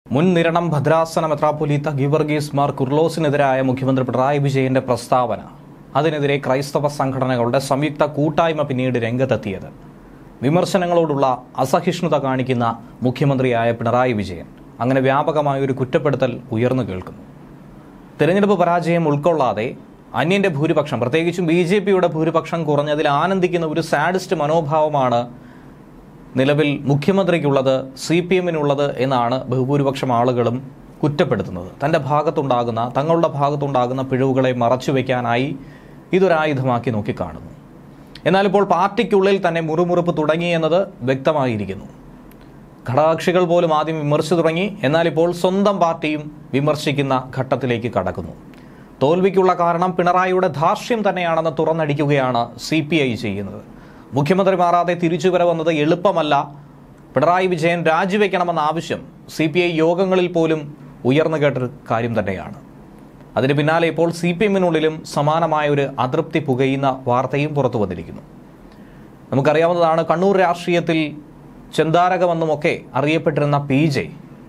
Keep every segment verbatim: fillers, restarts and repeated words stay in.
മുൻ നിരണം ഭദ്രാസന മെത്രാപ്പൊലീത്ത ഗീവർഗീസ് മാർ കുർലോസിനെതിരായ മുഖ്യമന്ത്രി പിണറായി വിജയന്റെ പ്രസ്താവന, അതിനെതിരെ ക്രൈസ്തവ സംഘടനകളുടെ സംയുക്ത കൂട്ടായ്മ പിന്നീട് രംഗത്തെത്തിയത്. വിമർശനങ്ങളോടുള്ള അസഹിഷ്ണുത കാണിക്കുന്ന മുഖ്യമന്ത്രിയായ പിണറായി വിജയൻ അങ്ങനെ വ്യാപകമായ ഒരു കുറ്റപ്പെടുത്തൽ ഉയർന്നു കേൾക്കുന്നു. തെരഞ്ഞെടുപ്പ് പരാജയം ഉൾക്കൊള്ളാതെ അന്യന്റെ ഭൂരിപക്ഷം, പ്രത്യേകിച്ചും ബി ജെ പിയുടെ ഭൂരിപക്ഷം കുറഞ്ഞതിൽ ആനന്ദിക്കുന്ന ഒരു സാഡിസ്റ്റ് മനോഭാവമാണ് നിലവിൽ മുഖ്യമന്ത്രിക്കുള്ളത്, സി പി എമ്മിനുള്ളത് എന്നാണ് ബഹുഭൂരിപക്ഷം ആളുകളും കുറ്റപ്പെടുത്തുന്നത്. തൻ്റെ ഭാഗത്തുണ്ടാകുന്ന തങ്ങളുടെ ഭാഗത്തുണ്ടാകുന്ന പിഴവുകളെ മറച്ചുവെക്കാനായി ഇതൊരായുധമാക്കി നോക്കിക്കാണുന്നു. എന്നാൽ ഇപ്പോൾ പാർട്ടിക്കുള്ളിൽ തന്നെ മുറുമുറുപ്പ് തുടങ്ങി എന്നത് വ്യക്തമായിരിക്കുന്നു. ഘടകകക്ഷികൾ പോലും ആദ്യം വിമർശിച്ചു തുടങ്ങി. എന്നാൽ ഇപ്പോൾ സ്വന്തം പാർട്ടിയും വിമർശിക്കുന്ന ഘട്ടത്തിലേക്ക് കടക്കുന്നു. തോൽവിക്കുള്ള കാരണം പിണറായിയുടെ ധാർഷ്ട്യം തന്നെയാണെന്ന് തുറന്നടിക്കുകയാണ് സി പി ഐ ചെയ്യുന്നത്. മുഖ്യമന്ത്രി മാറാതെ തിരിച്ചുവരവെന്നത് എളുപ്പമല്ല. പിണറായി വിജയൻ രാജിവെക്കണമെന്ന ആവശ്യം സി പി ഐ യോഗങ്ങളിൽ പോലും ഉയർന്നു കേട്ടൊരു കാര്യം തന്നെയാണ്. അതിന് പിന്നാലെ ഇപ്പോൾ സി പി എമ്മിനുള്ളിലും സമാനമായ ഒരു അതൃപ്തി പുകയുന്ന വാർത്തയും പുറത്തു വന്നിരിക്കുന്നു. നമുക്കറിയാവുന്നതാണ്, കണ്ണൂർ രാഷ്ട്രീയത്തിൽ ചെന്താരകമെന്നുമൊക്കെ അറിയപ്പെട്ടിരുന്ന പി ജെ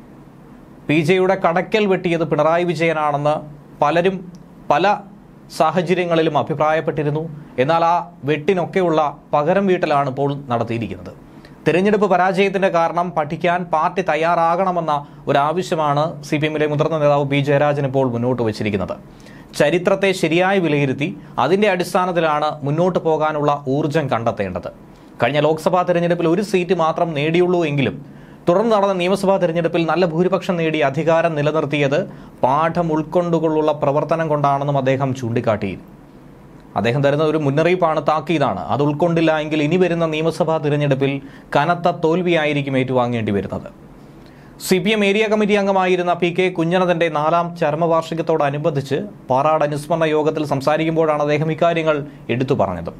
പി ജെയുടെ കടക്കൽ വെട്ടിയത് പിണറായി വിജയനാണെന്ന് പലരും പല സാഹചര്യങ്ങളിലും അഭിപ്രായപ്പെട്ടിരുന്നു. എന്നാൽ ആ വെട്ടിനൊക്കെയുള്ള പകരം വീട്ടലാണ് ഇപ്പോൾ നടത്തിയിരിക്കുന്നത്. തിരഞ്ഞെടുപ്പ് പരാജയത്തിന്റെ കാരണം പഠിക്കാൻ പാർട്ടി തയ്യാറാകണമെന്ന ഒരാവശ്യമാണ് സി പി എമ്മിലെ മുതിർന്ന നേതാവ് പി ജയരാജൻ ഇപ്പോൾ മുന്നോട്ട് വച്ചിരിക്കുന്നത്. ചരിത്രത്തെ ശരിയായി വിലയിരുത്തി അതിന്റെ അടിസ്ഥാനത്തിലാണ് മുന്നോട്ട് പോകാനുള്ള ഊർജം കണ്ടെത്തേണ്ടത്. കഴിഞ്ഞ ലോക്സഭാ തെരഞ്ഞെടുപ്പിൽ ഒരു സീറ്റ് മാത്രം നേടിയുള്ളൂ എങ്കിലും തുടർന്ന് നടന്ന നിയമസഭാ തെരഞ്ഞെടുപ്പിൽ നല്ല ഭൂരിപക്ഷം നേടി അധികാരം നിലനിർത്തിയത് പാഠം ഉൾക്കൊണ്ടുകൊണ്ടുള്ള പ്രവർത്തനം കൊണ്ടാണെന്നും അദ്ദേഹം ചൂണ്ടിക്കാട്ടി. അദ്ദേഹം തരുന്ന ഒരു മുന്നറിയിപ്പാണ്, താക്കീതാണ്. അത് ഉൾക്കൊണ്ടില്ല എങ്കിൽ ഇനി വരുന്ന നിയമസഭാ തിരഞ്ഞെടുപ്പിൽ കനത്ത തോൽവിയായിരിക്കും ഏറ്റുവാങ്ങേണ്ടി വരുന്നത്. C P M area committee അംഗമായിരുന്ന പി കെ കുഞ്ഞനന്ദന്റെ നാലാം ചരമവാർഷികത്തോടനുബന്ധിച്ച് പാറാട് അനുസ്മരണ യോഗത്തിൽ സംസാരിക്കുമ്പോഴാണ് അദ്ദേഹം ഇക്കാര്യങ്ങൾ എടുത്തു പറഞ്ഞത്.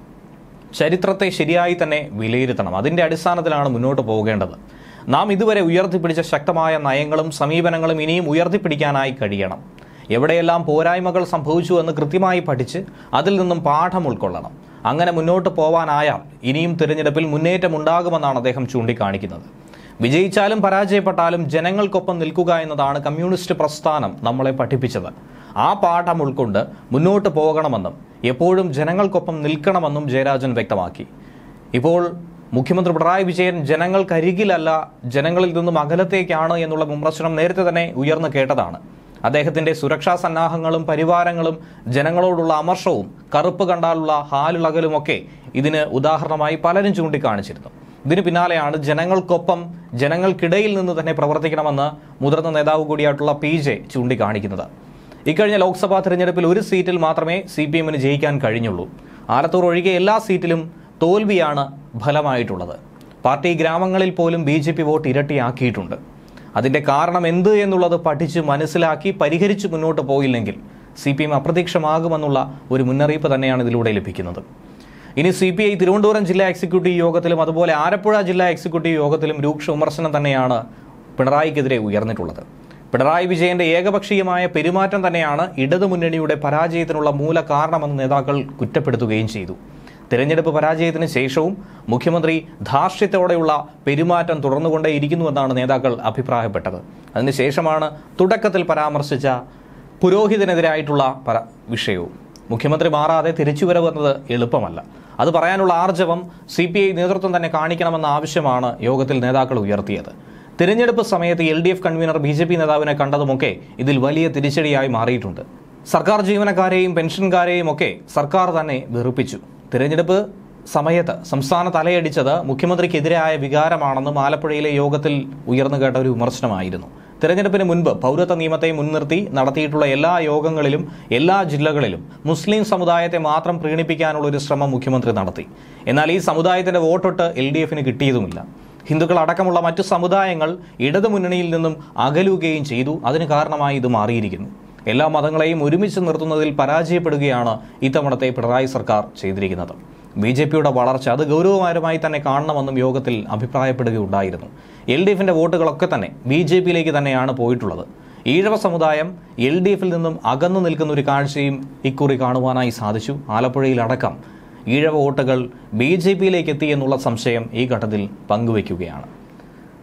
ചരിത്രത്തെ ശരിയായി തന്നെ വിലയിരുത്തണം, അതിന്റെ അടിസ്ഥാനത്തിലാണ് മുന്നോട്ട് പോകേണ്ടത്. നാം ഇതുവരെ ഉയർത്തിപ്പിടിച്ച ശക്തമായ നയങ്ങളും സമീപനങ്ങളും ഇനിയും ഉയർത്തിപ്പിടിക്കാനായി കഴിയണം. എവിടെയെല്ലാം പോരായ്മകൾ സംഭവിച്ചു എന്ന് കൃത്യമായി പഠിച്ച് അതിൽ നിന്നും പാഠം ഉൾക്കൊള്ളണം. അങ്ങനെ മുന്നോട്ട് പോവാനായാൽ ഇനിയും തിരഞ്ഞെടുപ്പിൽ മുന്നേറ്റം ഉണ്ടാകുമെന്നാണ് അദ്ദേഹം ചൂണ്ടിക്കാണിക്കുന്നത്. വിജയിച്ചാലും പരാജയപ്പെട്ടാലും ജനങ്ങൾക്കൊപ്പം നിൽക്കുക എന്നതാണ് കമ്മ്യൂണിസ്റ്റ് പ്രസ്ഥാനം നമ്മളെ പഠിപ്പിച്ചത്. ആ പാഠം ഉൾക്കൊണ്ട് മുന്നോട്ട് പോകണമെന്നും എപ്പോഴും ജനങ്ങൾക്കൊപ്പം നിൽക്കണമെന്നും ജയരാജൻ വ്യക്തമാക്കി. ഇപ്പോൾ മുഖ്യമന്ത്രി പിണറായി വിജയൻ ജനങ്ങൾക്കരികിലല്ല, ജനങ്ങളിൽ നിന്നും അകലത്തേക്കാണ് എന്നുള്ള വിമർശനം നേരത്തെ തന്നെ ഉയർന്നു കേട്ടതാണ്. അദ്ദേഹത്തിന്റെ സുരക്ഷാ സന്നാഹങ്ങളും പരിവാരങ്ങളും ജനങ്ങളോടുള്ള അമർഷവും കറുപ്പ് കണ്ടാലുള്ള ഹാലിളകലുമൊക്കെ ഇതിന് ഉദാഹരണമായി പലരും ചൂണ്ടിക്കാണിച്ചിരുന്നു. ഇതിന് പിന്നാലെയാണ് ജനങ്ങൾക്കൊപ്പം ജനങ്ങൾക്കിടയിൽ നിന്ന് തന്നെ പ്രവർത്തിക്കണമെന്ന് മുതിർന്ന നേതാവ് കൂടിയായിട്ടുള്ള പി ജെ ചൂണ്ടിക്കാണിക്കുന്നത്. ഇക്കഴിഞ്ഞ ലോക്സഭാ തെരഞ്ഞെടുപ്പിൽ ഒരു സീറ്റിൽ മാത്രമേ സി പി എമ്മിന് ജയിക്കാൻ കഴിഞ്ഞുള്ളൂ. ആലത്തൂർ ഒഴികെ എല്ലാ സീറ്റിലും തോൽവിയാണ് ഫലമായിട്ടുള്ളത്. പാർട്ടി ഗ്രാമങ്ങളിൽ പോലും ബി ജെ പി വോട്ട് ഇരട്ടിയാക്കിയിട്ടുണ്ട്. അതിന്റെ കാരണം എന്ത് എന്നുള്ളത് പഠിച്ച് മനസ്സിലാക്കി പരിഹരിച്ച് മുന്നോട്ട് പോയില്ലെങ്കിൽ സി പി എം അപ്രത്യക്ഷമാകുമെന്നുള്ള ഒരു മുന്നറിയിപ്പ് തന്നെയാണ് ഇതിലൂടെ ലഭിക്കുന്നത്. ഇനി സി പി ഐ തിരുവനന്തപുരം ജില്ലാ എക്സിക്യൂട്ടീവ് യോഗത്തിലും അതുപോലെ ആലപ്പുഴ ജില്ലാ എക്സിക്യൂട്ടീവ് യോഗത്തിലും രൂക്ഷ വിമർശനം തന്നെയാണ് പിണറായിക്കെതിരെ ഉയർന്നിട്ടുള്ളത്. പിണറായി വിജയന്റെ ഏകപക്ഷീയമായ പെരുമാറ്റം തന്നെയാണ് ഇടതുമുന്നണിയുടെ പരാജയത്തിനുള്ള മൂല കാരണമെന്ന് നേതാക്കൾ കുറ്റപ്പെടുത്തുകയും ചെയ്തു. തിരഞ്ഞെടുപ്പ് പരാജയത്തിന് ശേഷവും മുഖ്യമന്ത്രി ധാർഷ്ട്യത്തോടെയുള്ള പെരുമാറ്റം തുടർന്നുകൊണ്ടേയിരിക്കുന്നുവെന്നാണ് നേതാക്കൾ അഭിപ്രായപ്പെട്ടത്. അതിനുശേഷമാണ് തുടക്കത്തിൽ പരാമർശിച്ച പുരോഹിതനെതിരായിട്ടുള്ള പര വിഷയവും. മുഖ്യമന്ത്രി മാറാതെ തിരിച്ചുവരവെന്നത് എളുപ്പമല്ല. അത് പറയാനുള്ള ആർജവം സി പി ഐ നേതൃത്വം തന്നെ കാണിക്കണമെന്ന ആവശ്യമാണ് യോഗത്തിൽ നേതാക്കൾ ഉയർത്തിയത്. തിരഞ്ഞെടുപ്പ് സമയത്ത് L D F convener B J P നേതാവിനെ കണ്ടതുമൊക്കെ ഇതിൽ വലിയ തിരിച്ചടിയായി മാറിയിട്ടുണ്ട്. സർക്കാർ ജീവനക്കാരെയും പെൻഷൻകാരെയും ഒക്കെ സർക്കാർ തന്നെ വെറുപ്പിച്ചു. തിരഞ്ഞെടുപ്പ് സമയത്ത് സംസ്ഥാന തലയടിച്ചത് മുഖ്യമന്ത്രിക്കെതിരായ വികാരമാണെന്നും ആലപ്പുഴയിലെ യോഗത്തിൽ ഉയർന്നു കേട്ട ഒരു വിമർശനമായിരുന്നു. തിരഞ്ഞെടുപ്പിന് മുൻപ് പൗരത്വ നിയമത്തെ മുൻനിർത്തി നടത്തിയിട്ടുള്ള എല്ലാ യോഗങ്ങളിലും എല്ലാ ജില്ലകളിലും മുസ്ലിം സമുദായത്തെ മാത്രം പ്രീണിപ്പിക്കാനുള്ള ഒരു ശ്രമം മുഖ്യമന്ത്രി നടത്തി. എന്നാൽ ഈ സമുദായത്തിന്റെ വോട്ടൊട്ട് എൽ ഡി എഫിന് കിട്ടിയതുമില്ല. ഹിന്ദുക്കൾ അടക്കമുള്ള മറ്റു സമുദായങ്ങൾ ഇടതുമുന്നണിയിൽ നിന്നും അകലുകയും ചെയ്തു. അതിന് കാരണമായി ഇത് മാറിയിരിക്കുന്നു. എല്ലാ മതങ്ങളെയും ഒരുമിച്ച് നിർത്തുന്നതിൽ പരാജയപ്പെടുകയാണ് ഇത്തവണത്തെ പിണറായി സർക്കാർ ചെയ്തിരിക്കുന്നത്. ബി ജെ പിയുടെ വളർച്ച അത് ഗൗരവകരമായി തന്നെ കാണണമെന്നും യോഗത്തിൽ അഭിപ്രായപ്പെടുകയുണ്ടായിരുന്നു. എൽ ഡി എഫിന്റെ വോട്ടുകളൊക്കെ തന്നെ ബി ജെ പിയിലേക്ക് തന്നെയാണ് പോയിട്ടുള്ളത്. ഈഴവ സമുദായം എൽ ഡി എഫിൽ നിന്നും അകന്നു നിൽക്കുന്ന ഒരു കാഴ്ചയും ഇക്കുറി കാണുവാനായി സാധിച്ചു. ആലപ്പുഴയിലടക്കം ഈഴവ വോട്ടുകൾ ബി ജെ പിയിലേക്ക് എത്തി എന്നുള്ള സംശയം ഈ ഘട്ടത്തിൽ പങ്കുവയ്ക്കുകയാണ്.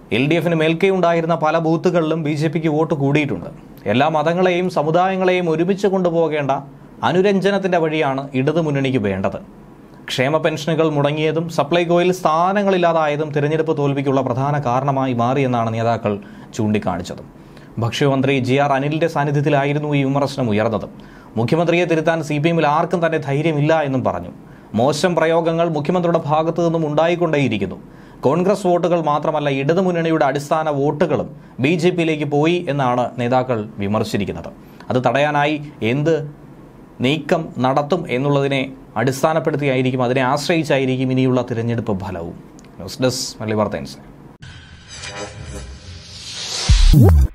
എൽ ഡി എഫിന് മേൽക്കൈയുണ്ടായിരുന്ന പല ബൂത്തുകളിലും ബി ജെ പിക്ക് വോട്ട് കൂടിയിട്ടുണ്ട്. എല്ലാ മതങ്ങളെയും സമുദായങ്ങളെയും ഒരുമിച്ച് കൊണ്ടുപോകേണ്ട അനുരഞ്ജനത്തിന്റെ വഴിയാണ് ഇടതുമുന്നണിക്ക് വേണ്ടത്. ക്ഷേമ പെൻഷനുകൾ മുടങ്ങിയതും സപ്ലൈകോയിൽ സ്ഥാനങ്ങളില്ലാതായതും തിരഞ്ഞെടുപ്പ് തോൽവിക്കുള്ള പ്രധാന കാരണമായി മാറിയെന്നാണ് നേതാക്കൾ ചൂണ്ടിക്കാണിച്ചത്. ഭക്ഷ്യമന്ത്രി ജി ആർ അനിലിന്റെ സാന്നിധ്യത്തിലായിരുന്നു ഈ വിമർശനം ഉയർന്നത്. മുഖ്യമന്ത്രിയെ തിരുത്താൻ സി പി എമ്മിൽ ആർക്കും തന്നെ ധൈര്യമില്ല എന്നും പറഞ്ഞു. മോശം പ്രയോഗങ്ങൾ മുഖ്യമന്ത്രിയുടെ ഭാഗത്തു നിന്നും ഉണ്ടായിക്കൊണ്ടേയിരിക്കുന്നു. കോൺഗ്രസ് വോട്ടുകൾ മാത്രമല്ല, ഇടതുമുന്നണിയുടെ അടിസ്ഥാന വോട്ടുകളും ബി ജെ പിയിലേക്ക് പോയി എന്നാണ് നേതാക്കൾ വിമർശിച്ചിരിക്കുന്നത്. അത് തടയാനായി എന്ത് നീക്കം നടത്തും എന്നുള്ളതിനെ അടിസ്ഥാനപ്പെടുത്തിയായിരിക്കും, അതിനെ ആശ്രയിച്ചായിരിക്കും ഇനിയുള്ള തിരഞ്ഞെടുപ്പ് ഫലവും. ന്യൂസ് ഡെസ്ക് മലയാളി വാർത്ത.